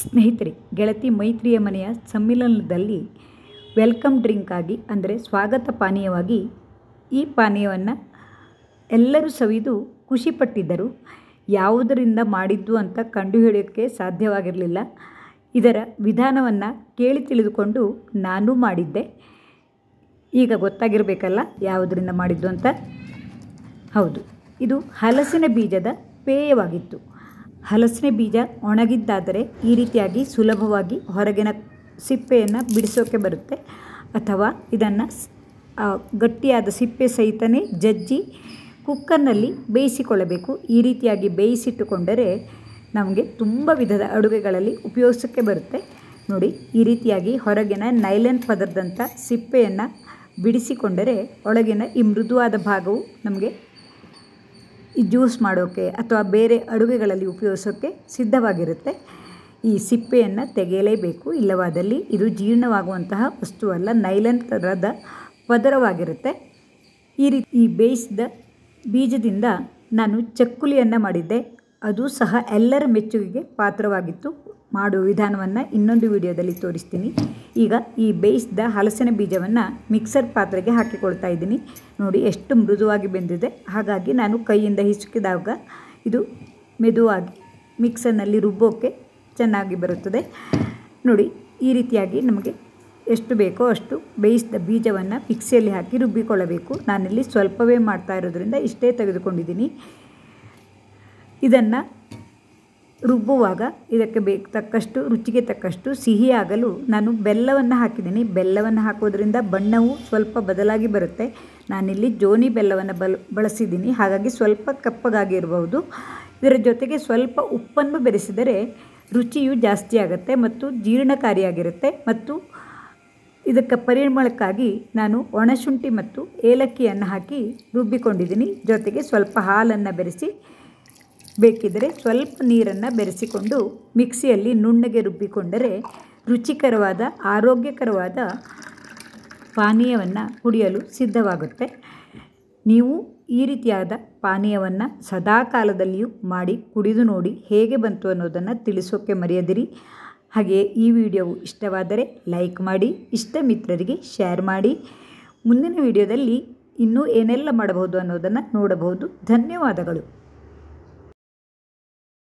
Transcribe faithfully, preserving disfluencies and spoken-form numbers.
ಸ್ನೇಹಿತರೆ, ಗೆಳತಿ ಮೈತ್ರಿಯ ಮನೆಯ ಸಮ್ಮಿಲನದಲ್ಲಿ ವೆಲ್ಕಮ್ ಡ್ರಿಂಕ್ ಆಗಿ ಅಂದರೆ ಸ್ವಾಗತ ಪಾನೀಯವಾಗಿ ಈ ಪಾನೀಯವನ್ನು ಎಲ್ಲರೂ ಸವಿದು ಖುಷಿಪಟ್ಟಿದ್ದರು. ಯಾವುದರಿಂದ ಮಾಡಿದ್ದು ಅಂತ ಕಂಡುಹಿಡಿಯೋಕ್ಕೆ ಸಾಧ್ಯವಾಗಿರಲಿಲ್ಲ. ಇದರ ವಿಧಾನವನ್ನು ಕೇಳಿ ತಿಳಿದುಕೊಂಡು ನಾನು ಮಾಡಿದ್ದೆ. ಈಗ ಗೊತ್ತಾಗಿರಬೇಕಲ್ಲ ಯಾವುದರಿಂದ ಮಾಡಿದ್ದು ಅಂತ. ಹೌದು, ಇದು ಹಲಸಿನ ಬೀಜದ ಪೇಯವಾಗಿತ್ತು. ಹಲಸಿನ ಬೀಜ ಒಣಗಿದ್ದಾದರೆ ಈ ರೀತಿಯಾಗಿ ಸುಲಭವಾಗಿ ಹೊರಗಿನ ಸಿಪ್ಪೆಯನ್ನು ಬಿಡಿಸೋಕ್ಕೆ ಬರುತ್ತೆ. ಅಥವಾ ಇದನ್ನು ಗಟ್ಟಿಯಾದ ಸಿಪ್ಪೆ ಸಹಿತನೇ ಜಜ್ಜಿ ಕುಕ್ಕರ್ನಲ್ಲಿ ಬೇಯಿಸಿಕೊಳ್ಳಬೇಕು. ಈ ರೀತಿಯಾಗಿ ಬೇಯಿಸಿಟ್ಟುಕೊಂಡರೆ ನಮಗೆ ತುಂಬ ವಿಧದ ಅಡುಗೆಗಳಲ್ಲಿ ಉಪಯೋಗಿಸೋಕ್ಕೆ ಬರುತ್ತೆ. ನೋಡಿ, ಈ ರೀತಿಯಾಗಿ ಹೊರಗಿನ ನೈಲಾನ್ ಪದರದಂಥ ಸಿಪ್ಪೆಯನ್ನು ಬಿಡಿಸಿಕೊಂಡರೆ ಒಳಗಿನ ಈ ಮೃದುವಾದ ಭಾಗವು ನಮಗೆ ಈ ಜ್ಯೂಸ್ ಮಾಡೋಕ್ಕೆ ಅಥವಾ ಬೇರೆ ಅಡುಗೆಗಳಲ್ಲಿ ಉಪಯೋಗಿಸೋಕ್ಕೆ ಸಿದ್ಧವಾಗಿರುತ್ತೆ. ಈ ಸಿಪ್ಪೆಯನ್ನು ತೆಗೆಯಲೇಬೇಕು, ಇಲ್ಲವಾದಲ್ಲಿ ಇದು ಜೀರ್ಣವಾಗುವಂತಹ ವಸ್ತುವಲ್ಲ, ನೈಲಾನ್ ಥರದ ಪದರವಾಗಿರುತ್ತೆ. ಈ ರೀತಿ ಈ ಬೇಯಿಸಿದ ಬೀಜದಿಂದ ನಾನು ಚಕ್ಕುಲಿಯನ್ನು ಮಾಡಿದ್ದೆ. ಅದು ಸಹ ಎಲ್ಲರ ಮೆಚ್ಚುಗೆಗೆ ಪಾತ್ರವಾಗಿತ್ತು. ಮಾಡುವ ವಿಧಾನವನ್ನು ಇನ್ನೊಂದು ವಿಡಿಯೋದಲ್ಲಿ ತೋರಿಸ್ತೀನಿ. ಈಗ ಈ ಬೇಯಿಸಿದ ಹಲಸಿನ ಬೀಜವನ್ನು ಮಿಕ್ಸರ್ ಪಾತ್ರೆಗೆ ಹಾಕಿಕೊಳ್ತಾ ಇದ್ದೀನಿ. ನೋಡಿ ಎಷ್ಟು ಮೃದುವಾಗಿ ಬೆಂದಿದೆ. ಹಾಗಾಗಿ ನಾನು ಕೈಯಿಂದ ಹಿಸುಕಿದಾಗ ಇದು ಮೆದುವಾಗಿ ಮಿಕ್ಸರ್ನಲ್ಲಿ ರುಬ್ಬೋಕ್ಕೆ ಚೆನ್ನಾಗಿ ಬರುತ್ತದೆ. ನೋಡಿ, ಈ ರೀತಿಯಾಗಿ ನಮಗೆ ಎಷ್ಟು ಬೇಕೋ ಅಷ್ಟು ಬೇಯಿಸಿದ ಬೀಜವನ್ನು ಮಿಕ್ಸಿಯಲ್ಲಿ ಹಾಕಿ ರುಬ್ಬಿಕೊಳ್ಳಬೇಕು. ನಾನಿಲ್ಲಿ ಸ್ವಲ್ಪವೇ ಮಾಡ್ತಾ ಇರೋದ್ರಿಂದ ಇಷ್ಟೇ ತೆಗೆದುಕೊಂಡಿದ್ದೀನಿ. ಇದನ್ನು ರುಬ್ಬುವಾಗ ಇದಕ್ಕೆ ಬೇಕು ತಕ್ಕಷ್ಟು ರುಚಿಗೆ ತಕ್ಕಷ್ಟು ಸಿಹಿಯಾಗಲು ನಾನು ಬೆಲ್ಲವನ್ನು ಹಾಕಿದ್ದೀನಿ. ಬೆಲ್ಲವನ್ನು ಹಾಕೋದ್ರಿಂದ ಬಣ್ಣವು ಸ್ವಲ್ಪ ಬದಲಾಗಿ ಬರುತ್ತೆ. ನಾನಿಲ್ಲಿ ಜೋನಿ ಬೆಲ್ಲವನ್ನು ಬಲ್ ಬಳಸಿದ್ದೀನಿ. ಹಾಗಾಗಿ ಸ್ವಲ್ಪ ಕಪ್ಪಗಾಗಿ ಇರಬಹುದು. ಇದರ ಜೊತೆಗೆ ಸ್ವಲ್ಪ ಉಪ್ಪನ್ನು ಬೆರೆಸಿದರೆ ರುಚಿಯು ಜಾಸ್ತಿ ಆಗುತ್ತೆ ಮತ್ತು ಜೀರ್ಣಕಾರಿಯಾಗಿರುತ್ತೆ. ಮತ್ತು ಇದಕ್ಕೆ ಪರಿಮಳಕ್ಕಾಗಿ ನಾನು ಒಣಶುಂಠಿ ಮತ್ತು ಏಲಕ್ಕಿಯನ್ನು ಹಾಕಿ ರುಬ್ಬಿಕೊಂಡಿದ್ದೀನಿ. ಜೊತೆಗೆ ಸ್ವಲ್ಪ ಹಾಲನ್ನು ಬೆರೆಸಿ, ಬೇಕಿದ್ದರೆ ಸ್ವಲ್ಪ ನೀರನ್ನು ಬೆರೆಸಿಕೊಂಡು ಮಿಕ್ಸಿಯಲ್ಲಿ ನುಣ್ಣಗೆ ರುಬ್ಬಿಕೊಂಡರೆ ರುಚಿಕರವಾದ ಆರೋಗ್ಯಕರವಾದ ಪಾನೀಯವನ್ನು ಕುಡಿಯಲು ಸಿದ್ಧವಾಗುತ್ತೆ. ನೀವು ಈ ರೀತಿಯಾದ ಪಾನೀಯವನ್ನು ಸದಾ ಕಾಲದಲ್ಲಿಯೂ ಮಾಡಿ ಕುಡಿದು ನೋಡಿ ಹೇಗೆ ಬಂತು ಅನ್ನೋದನ್ನು ತಿಳಿಸೋಕ್ಕೆ ಮರೆಯದಿರಿ. ಹಾಗೆಯೇ ಈ ವಿಡಿಯೋವು ಇಷ್ಟವಾದರೆ ಲೈಕ್ ಮಾಡಿ, ಇಷ್ಟ ಮಿತ್ರರಿಗೆ ಶೇರ್ ಮಾಡಿ. ಮುಂದಿನ ವಿಡಿಯೋದಲ್ಲಿ ಇನ್ನೂ ಏನೆಲ್ಲ ಮಾಡಬಹುದು ಅನ್ನೋದನ್ನು ನೋಡಬಹುದು. ಧನ್ಯವಾದಗಳು.